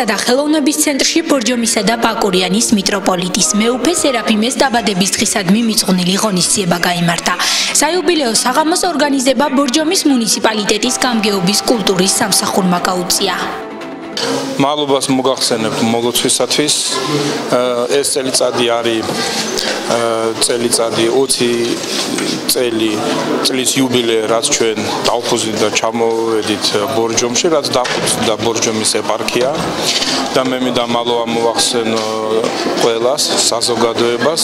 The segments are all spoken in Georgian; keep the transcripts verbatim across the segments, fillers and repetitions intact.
კულტურისა და ხელოვნების ცენტრში ბორჯომისა და ბაკურიანის მიტროპოლიტის მეუფე სერაფიმეს დაბადების დღისადმი მიძღვნილი ღონისძიება გაიმართა. საიუბილეო საღამოს ორგანიზება ბორჯომის მუნიციპალიტეტის გამგეობის კულტურის სამსახურმა გაუწია. მადლობას მოგახსენებთ მოლოცვისათვის. ეს წელიწადი არის წელიწადი ოცი წელი წლის იუბილე, რაც ჩვენ დავხუზით და ჩამოვედით ბორჯომში, რაც დაფუძნდა ბორჯომის ეპარქია და მე მინდა მადლობა მოვახსენო ყველას, საზოგადოებას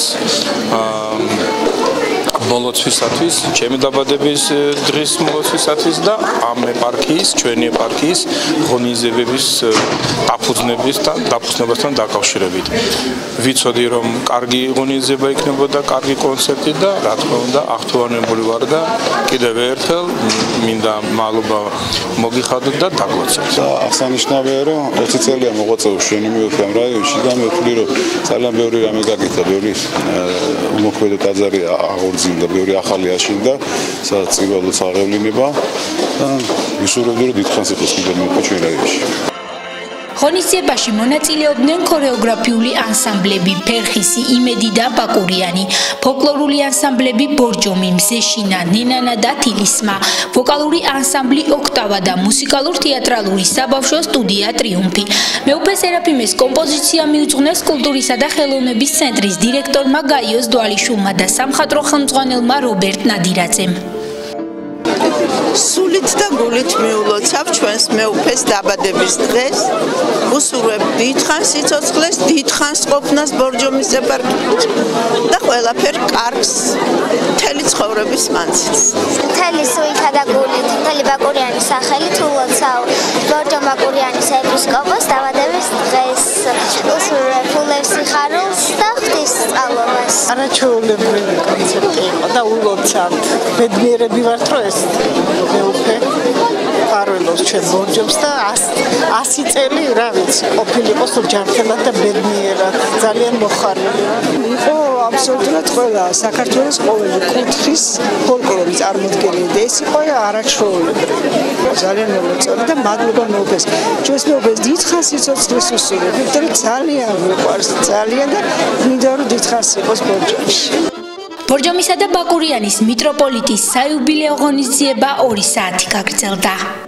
მოლოცვისათვის, ჩემი დაბადების დღის მოლოცვისათვის და ამ ეპარქიის, ჩვენი ეპარქიის ღონისძიებების დაფუძნების და დაფუძნებასთან დაკავშირებით. ვიცოდი რომ კარგი ღონისძიება იქნებოდა, კარგი კონცერტი და რა თქმა უნდა აღთვალებული ვარ და კიდევ ერთხელ მინდა მადლობა მოგიხადოთ და დაგვაცოთ. აღსანიშნავია რომ ოცი წელია მოღვაწეობს ჩვენი მეუფე ამ რაიონში და მე ვთვლი რომ ძალიან ბევრი რამე გაკეთდა, ბევრი უმოქმედო ტაძარი აღორძინდა და ბევრი ახალი აშენდა, სადაც წივალოც აღევლინება და ვისურვებდი რომ დიდხანს იყოს კიდევ მეუფე ჩვენ რაიონში. ღონისძიებაში მონაწილეობდნენ ქორეოგრაფიული ანსამბლები ფერხისი, იმედი და ბაკურიანი, ფოლკლორული ანსამბლები ბორჯომი, მზეშინა, ნენანა და თილისმა, ვოკალური ანსამბლი ოქტავა და მუსიკალურ-თეატრალური საბავშვო სტუდია ტრიუმფი. მეუფე სერაფიმეს კომპოზიცია მიუძღვნეს კულტურისა და ხელოვნების ცენტრის დირექტორმა გაიოს დვალიშვილმა და სამხატვრო ხელმძღვანელმა რობერტ ნადირაძემ. სულით და გულით მიულოცავ ჩვენს მეუფეს დაბადების დღეს. უსურვებ დიდხანს სიცოცხლეს, დიდხანს ყოფნას ბორჯომის ეპარქიით და ყველაფერ კარგს მთელი ცხოვრების მანძილს. მთელი სულითა და გულით, მთელი ბაკურიანის სახელით ულოცავ ბორჯომ ბაკურიანის ეპისკოპოს დაბადების დღეს. უსურვებ ფულებს სიხარულს და ღვთისმსწავლობას. არაჩვეულებრივი კონცერტი იყო და ულოცავთ. ბედნიერები ვართ რომ ეს მეუფე პარველოს ჩვენ ბორჯომს და ასი წელი რა ვიცი ყოფილიყო სულ ჯანმრთელად და ბედნიერად ძალიან მოხარული იყო აბსოლუტურად ყველა საქართველოს ყოველი კუთხის ფოლკლორის წარმოდგენილი და ეს იყო არაჩვეულებრივი ძალიან მოვაწონე და მადლობა მეუფეს ჩვენს მეუფეს დიდხანს სიცოცხლეს უსურვებთ და ძალიან მიყვარს ძალიან და მინდა რომ დიდხანს იყოს ბორჯომში. ბორჯომისა და ბაკურიანის მიტროპოლიტის საიუბილეო ღონისძიება ორი საათი გაგრძელდა.